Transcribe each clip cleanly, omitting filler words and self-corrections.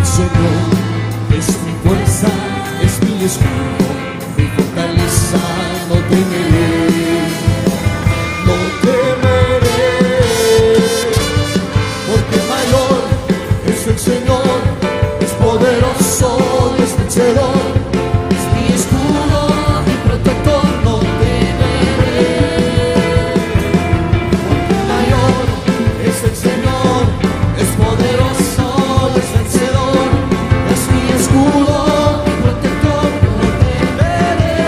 Señor es mi fuerza, es mi escudo, mi fortaleza, no temeré, no temeré, porque mayor es el Señor, es poderoso, es vencedor, es mi escudo, mi protector, no temeré, porque mayor es el Señor, es poderoso, es vencedor, es mi escudo, mi protector, no temeré.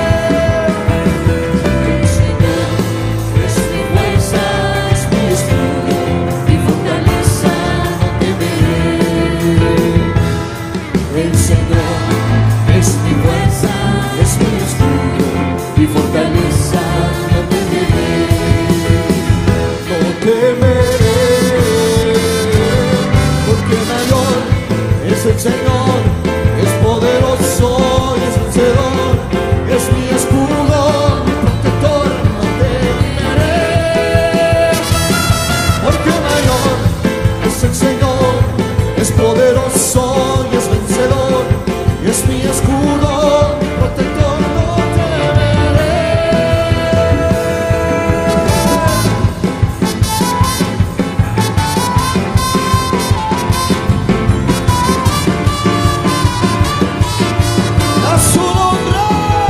El Señor es mi fuerza, es mi escudo, mi fortaleza, no temeré. El Señor es mi fuerza, es mi escudo, mi fortaleza, no temeré, no temeré, porque mayor es el Señor, es poderoso, es vencedor, es mi escudo, mi protector, no temeré, porque mayor es el Señor, es poderoso y es vencedor, es mi escudo, mi protector, no temeré. A su nombre.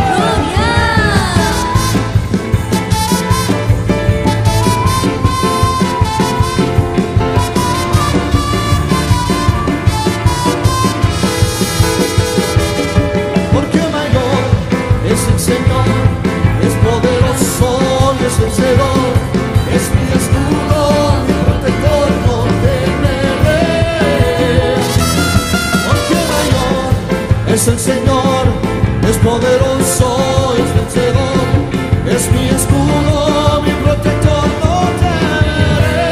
Porque mayor es el Señor, es poderoso y es vencedor, es mi escudo, mi protector, no temeré. Porque mayor es el Señor, es poderoso, es vencedor, es mi escudo, mi protector, no temeré.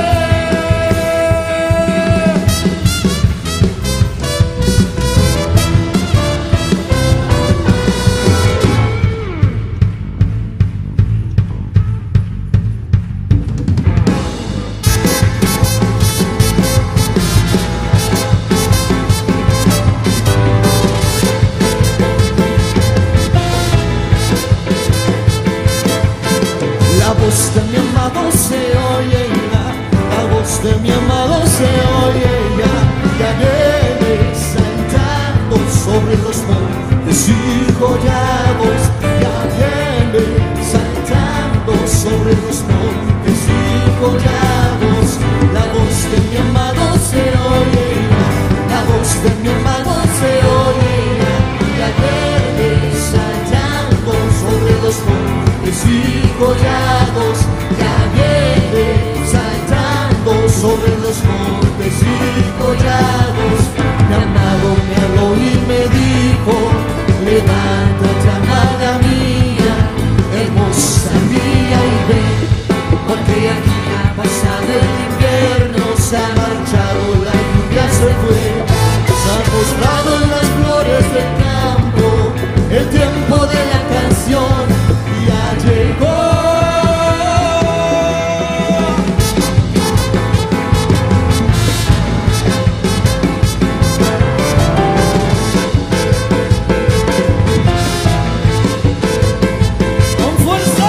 La voz de mi amado se oye ya, la voz de mi amado se oye ya, ya viene saltando sobre los montes y collados, ya viene saltando sobre los montes y collados. La voz de mi amado se oye ya, la voz de mi amado se oye ya, ya viene saltando sobre los montes y collados, ya viene saltando sobre los montes y collados. Mi amado me habló y me dijo, levántate, amada mía, hermosa mía, y ven, porque aquí ha pasado el invierno, se ha marchado, la lluvia se fue, se ha mostrado en las flores del campo, el tiempo de la canción ya llegó. Con fuerza.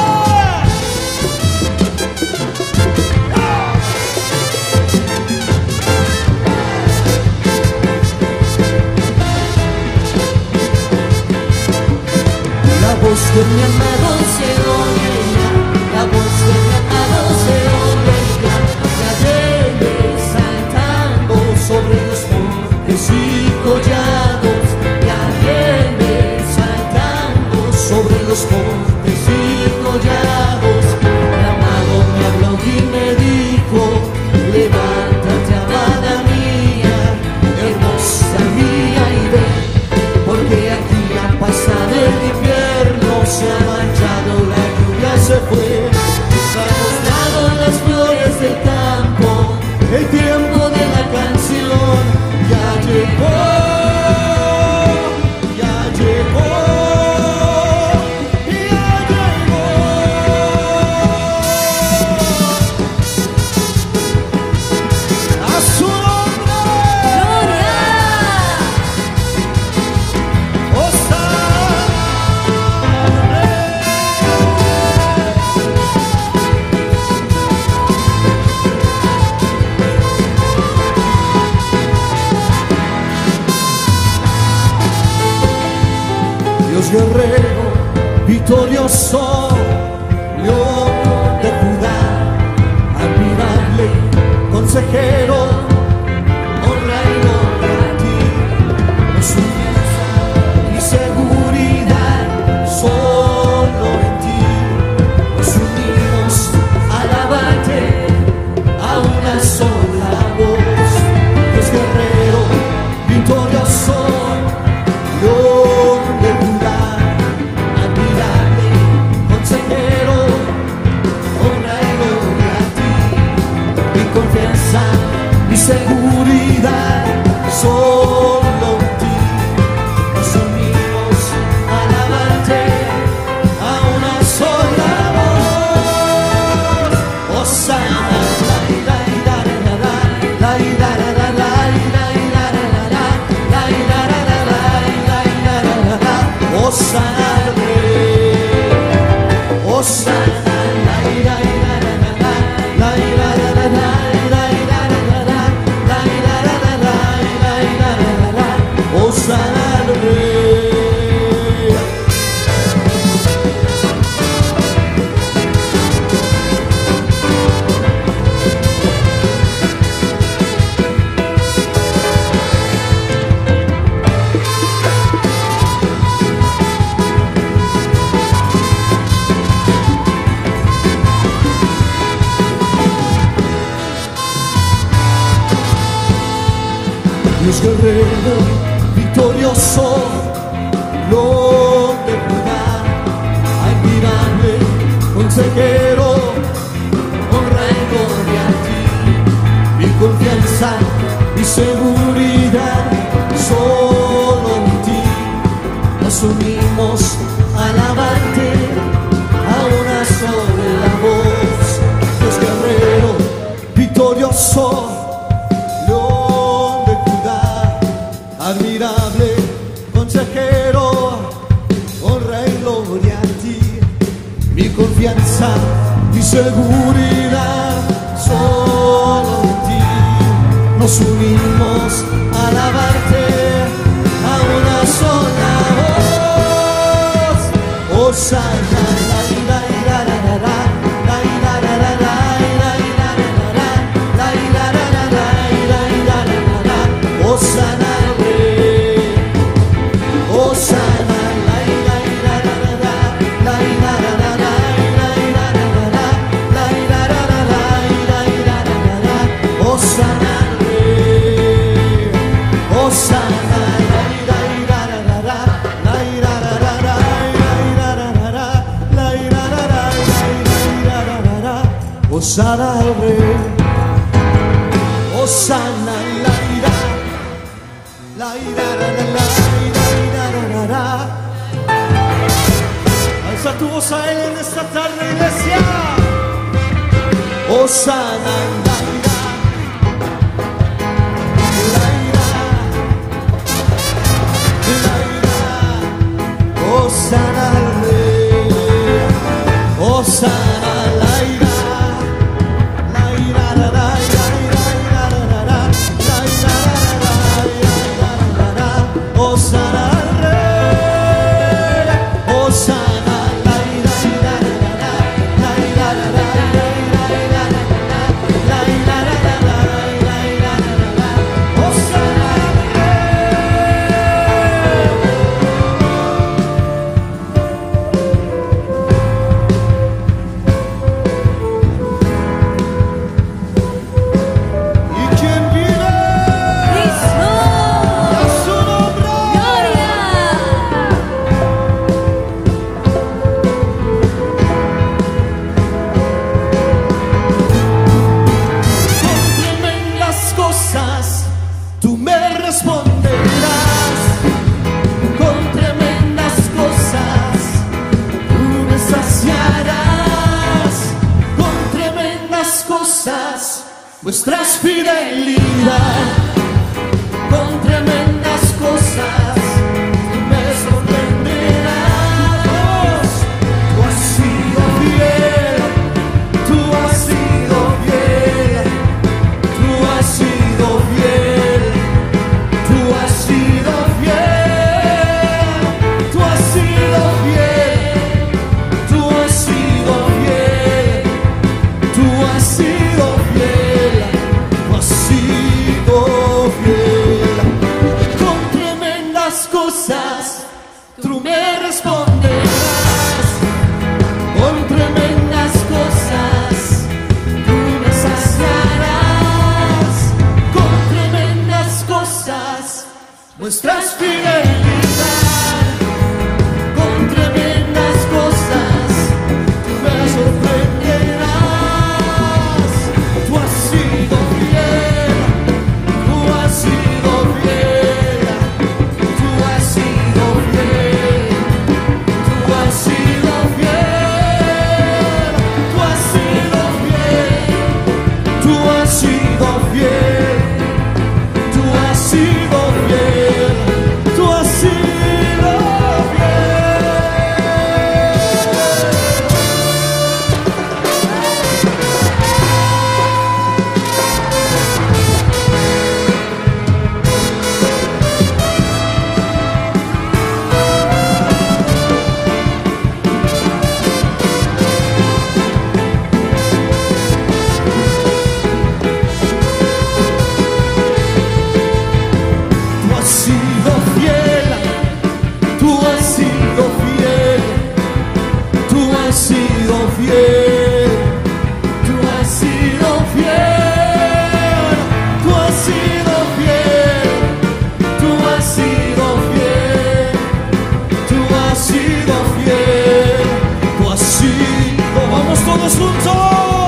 La voz de mi amado se oye ya, la voz de mi amado se oye ya, ya viene saltando sobre los montes y collados, ya viene saltando sobre los montes y collados. Mi amado me habló y me dijo, levántate, amada mía, hermosa mía, y ven, porque aquí ha pasado el invierno, se ha Dios guerrero, victorioso, León de Judá, admirable, consejero, honra y gloria a ti. Nos unimos y seguridad solo en ti. Nos unimos a alabarte a una sola voz. Dios guerrero, victorioso, León de Judá, admirable, consejero, honra y gloria a ti. Mi confianza, mi seguridad, solo en ti. Nos unimos a alabarte a una sola voz. Hosana, la ira, ira, la ira, la ira, Hosana al Rey, Hosana, la ira, ira, la ira, Hosana al Rey. Dios guerrero, victorioso, León de Judá, admirable, consejero, honra y gloria a ti. Mi confianza, mi seguridad, solo en ti. Nos unimos a alabarte a una sola voz. Dios guerrero, victorioso, admirable, consejero, honra y gloria a ti. Mi confianza, mi seguridad, solo en ti. Nos unimos a alabarte a una sola voz. Hosana, la ira, ira, la ira, Hosana. Hosana al Rey, Hosana, la ira, la ira, la. Alza tu voz a Él en esta tarde, iglesia. Hosana, la ira, la ira, Hosana al Rey, Hosana, la ira. Vuestras fidelidad con tremendas cosas me sorprenderás. Tú has sido fiel, tú has sido fiel, tú has sido fiel, tú has sido fiel, tú has sido muestras fidelidad con tremendas cosas, tú me sorprenderás. Tú has sido fiel, tú has sido fiel, tú has sido fiel, tú has sido fiel, tú has sido fiel, tú has sido fiel, tú has sido fiel, tú has sido fiel. Tú has sido fiel, tú has sido fiel, tú has sido fiel, tú has sido fiel, tú has sido fiel, tú has sido fiel, tú has sido. Vamos todos juntos.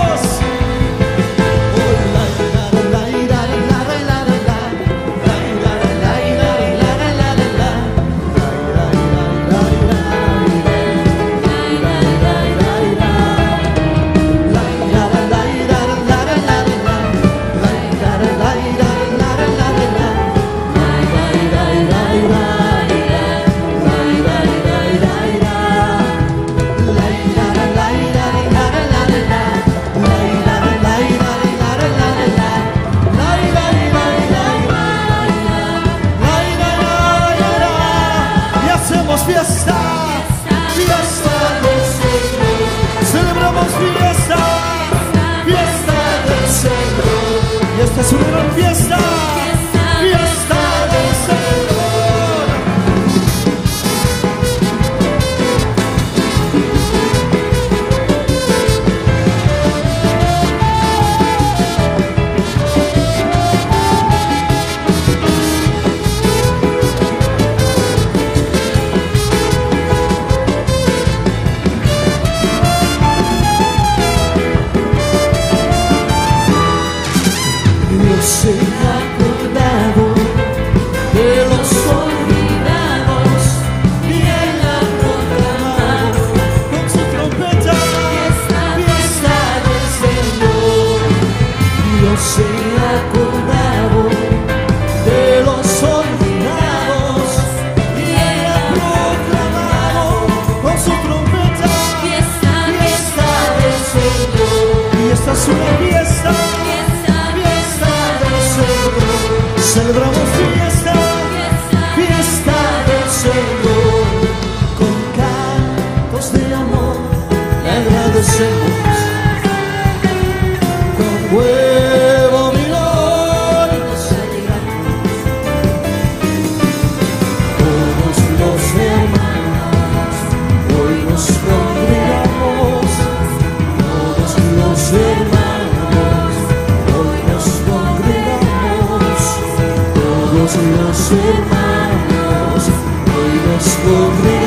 Fiesta, fiesta del Señor, celebramos fiesta, fiesta del Señor, y esta es una gran fiesta, fiesta del Señor. Se ha acordado de los olvidados y Él ha proclamado con su trompeta fiesta del Señor. Dios se ha acordado de los olvidados y Él ha proclamado con su trompeta fiesta del Señor. Y esta es una fiesta. Celebramos fiesta, fiesta del Señor, con cantos de amor le agradecemos, con huevo milonio celebramos, todos los hermanos, hoy nos congregamos, todos los hermanos, hoy nos congregamos. Todos los hermanos, hoy nos congregamos.